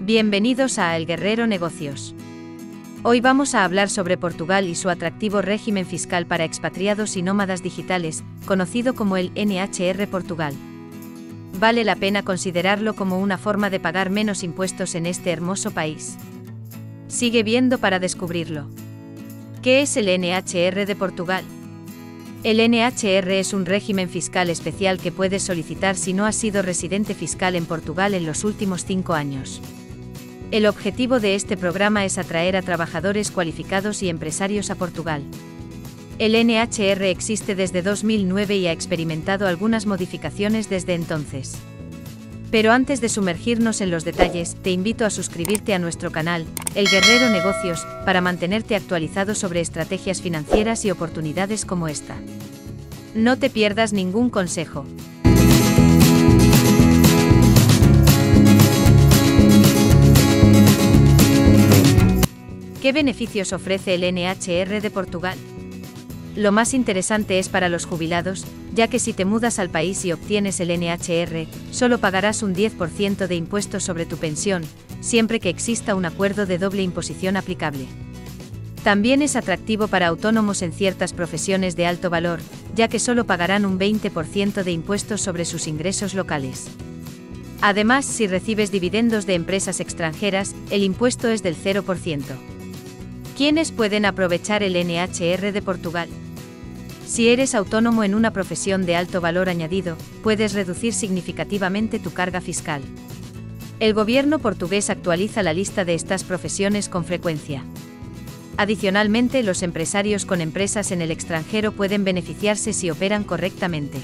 Bienvenidos a El Guerrero Negocios. Hoy vamos a hablar sobre Portugal y su atractivo régimen fiscal para expatriados y nómadas digitales, conocido como el NHR Portugal. Vale la pena considerarlo como una forma de pagar menos impuestos en este hermoso país. Sigue viendo para descubrirlo. ¿Qué es el NHR de Portugal? El NHR es un régimen fiscal especial que puedes solicitar si no has sido residente fiscal en Portugal en los últimos 5 años. El objetivo de este programa es atraer a trabajadores cualificados y empresarios a Portugal. El NHR existe desde 2009 y ha experimentado algunas modificaciones desde entonces. Pero antes de sumergirnos en los detalles, te invito a suscribirte a nuestro canal, El Guerrero Negocios, para mantenerte actualizado sobre estrategias financieras y oportunidades como esta. No te pierdas ningún consejo. ¿Qué beneficios ofrece el NHR de Portugal? Lo más interesante es para los jubilados, ya que si te mudas al país y obtienes el NHR, solo pagarás un 10% de impuestos sobre tu pensión, siempre que exista un acuerdo de doble imposición aplicable. También es atractivo para autónomos en ciertas profesiones de alto valor, ya que solo pagarán un 20% de impuestos sobre sus ingresos locales. Además, si recibes dividendos de empresas extranjeras, el impuesto es del 0%. ¿Quiénes pueden aprovechar el NHR de Portugal? Si eres autónomo en una profesión de alto valor añadido, puedes reducir significativamente tu carga fiscal. El gobierno portugués actualiza la lista de estas profesiones con frecuencia. Adicionalmente, los empresarios con empresas en el extranjero pueden beneficiarse si operan correctamente.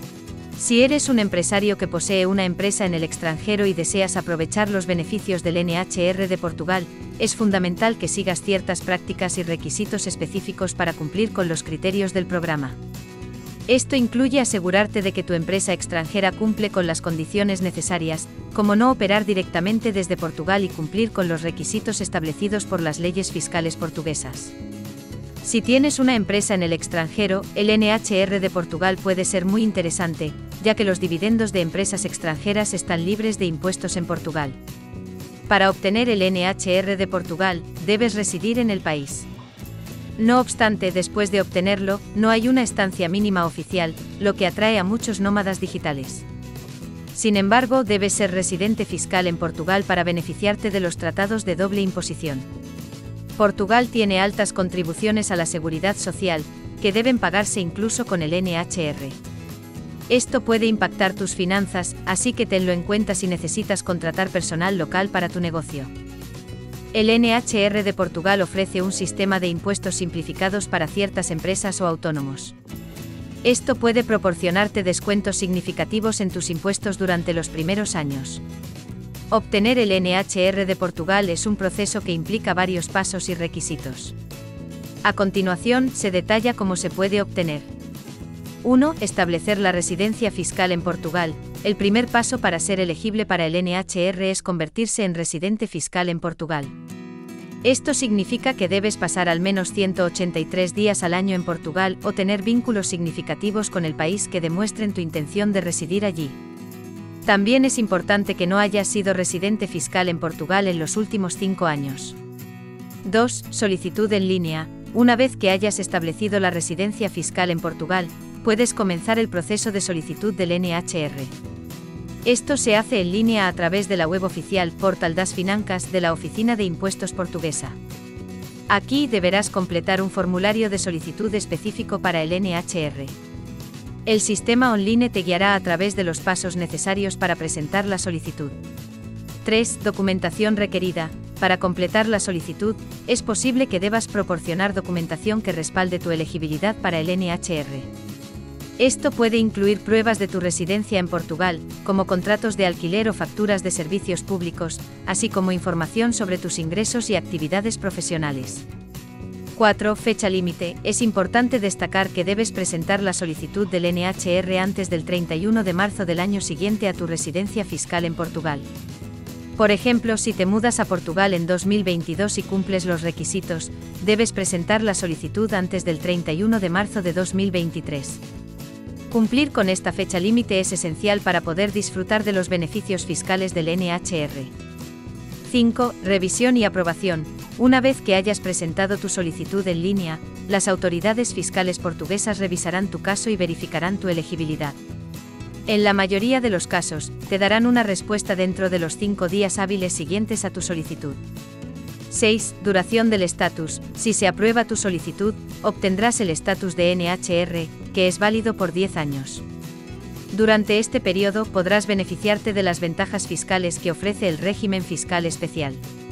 Si eres un empresario que posee una empresa en el extranjero y deseas aprovechar los beneficios del NHR de Portugal, es fundamental que sigas ciertas prácticas y requisitos específicos para cumplir con los criterios del programa. Esto incluye asegurarte de que tu empresa extranjera cumple con las condiciones necesarias, como no operar directamente desde Portugal y cumplir con los requisitos establecidos por las leyes fiscales portuguesas. Si tienes una empresa en el extranjero, el NHR de Portugal puede ser muy interesante, ya que los dividendos de empresas extranjeras están libres de impuestos en Portugal. Para obtener el NHR de Portugal, debes residir en el país. No obstante, después de obtenerlo, no hay una estancia mínima oficial, lo que atrae a muchos nómadas digitales. Sin embargo, debes ser residente fiscal en Portugal para beneficiarte de los tratados de doble imposición. Portugal tiene altas contribuciones a la seguridad social, que deben pagarse incluso con el NHR. Esto puede impactar tus finanzas, así que tenlo en cuenta si necesitas contratar personal local para tu negocio. El NHR de Portugal ofrece un sistema de impuestos simplificados para ciertas empresas o autónomos. Esto puede proporcionarte descuentos significativos en tus impuestos durante los primeros años. Obtener el NHR de Portugal es un proceso que implica varios pasos y requisitos. A continuación, se detalla cómo se puede obtener. 1. Establecer la residencia fiscal en Portugal. El primer paso para ser elegible para el NHR es convertirse en residente fiscal en Portugal. Esto significa que debes pasar al menos 183 días al año en Portugal o tener vínculos significativos con el país que demuestren tu intención de residir allí. También es importante que no hayas sido residente fiscal en Portugal en los últimos 5 años. 2. Solicitud en línea. Una vez que hayas establecido la residencia fiscal en Portugal, puedes comenzar el proceso de solicitud del NHR. Esto se hace en línea a través de la web oficial Portal das Finanças de la Oficina de Impuestos Portuguesa. Aquí deberás completar un formulario de solicitud específico para el NHR. El sistema online te guiará a través de los pasos necesarios para presentar la solicitud. 3. Documentación requerida. Para completar la solicitud, es posible que debas proporcionar documentación que respalde tu elegibilidad para el NHR. Esto puede incluir pruebas de tu residencia en Portugal, como contratos de alquiler o facturas de servicios públicos, así como información sobre tus ingresos y actividades profesionales. 4. Fecha límite. Es importante destacar que debes presentar la solicitud del NHR antes del 31 de marzo del año siguiente a tu residencia fiscal en Portugal. Por ejemplo, si te mudas a Portugal en 2022 y cumples los requisitos, debes presentar la solicitud antes del 31 de marzo de 2023. Cumplir con esta fecha límite es esencial para poder disfrutar de los beneficios fiscales del NHR. 5. Revisión y aprobación. Una vez que hayas presentado tu solicitud en línea, las autoridades fiscales portuguesas revisarán tu caso y verificarán tu elegibilidad. En la mayoría de los casos, te darán una respuesta dentro de los 5 días hábiles siguientes a tu solicitud. 6. Duración del estatus. Si se aprueba tu solicitud, obtendrás el estatus de NHR, que es válido por 10 años. Durante este periodo podrás beneficiarte de las ventajas fiscales que ofrece el régimen fiscal especial.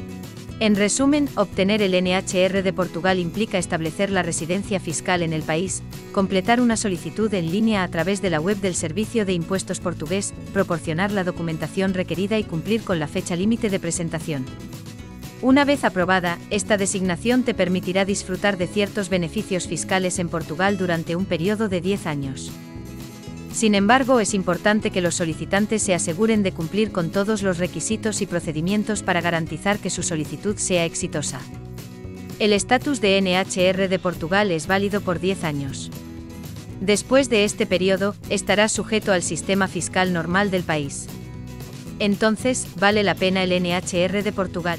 En resumen, obtener el NHR de Portugal implica establecer la residencia fiscal en el país, completar una solicitud en línea a través de la web del Servicio de Impuestos portugués, proporcionar la documentación requerida y cumplir con la fecha límite de presentación. Una vez aprobada, esta designación te permitirá disfrutar de ciertos beneficios fiscales en Portugal durante un periodo de 10 años. Sin embargo, es importante que los solicitantes se aseguren de cumplir con todos los requisitos y procedimientos para garantizar que su solicitud sea exitosa. El estatus de NHR de Portugal es válido por 10 años. Después de este periodo, estarás sujeto al sistema fiscal normal del país. Entonces, ¿vale la pena el NHR de Portugal?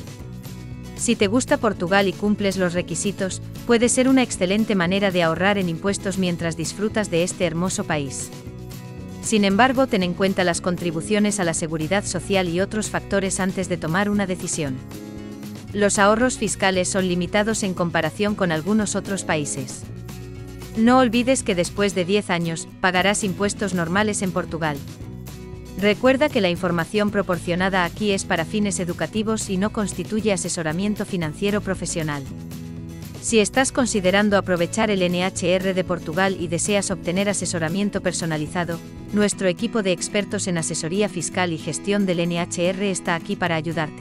Si te gusta Portugal y cumples los requisitos, puede ser una excelente manera de ahorrar en impuestos mientras disfrutas de este hermoso país. Sin embargo, ten en cuenta las contribuciones a la seguridad social y otros factores antes de tomar una decisión. Los ahorros fiscales son limitados en comparación con algunos otros países. No olvides que después de 10 años, pagarás impuestos normales en Portugal. Recuerda que la información proporcionada aquí es para fines educativos y no constituye asesoramiento financiero profesional. Si estás considerando aprovechar el NHR de Portugal y deseas obtener asesoramiento personalizado, nuestro equipo de expertos en asesoría fiscal y gestión del NHR está aquí para ayudarte.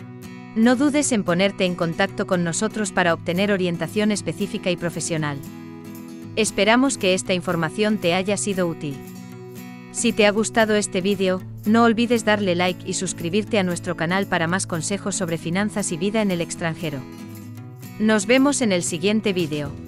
No dudes en ponerte en contacto con nosotros para obtener orientación específica y profesional. Esperamos que esta información te haya sido útil. Si te ha gustado este vídeo, no olvides darle like y suscribirte a nuestro canal para más consejos sobre finanzas y vida en el extranjero. Nos vemos en el siguiente vídeo.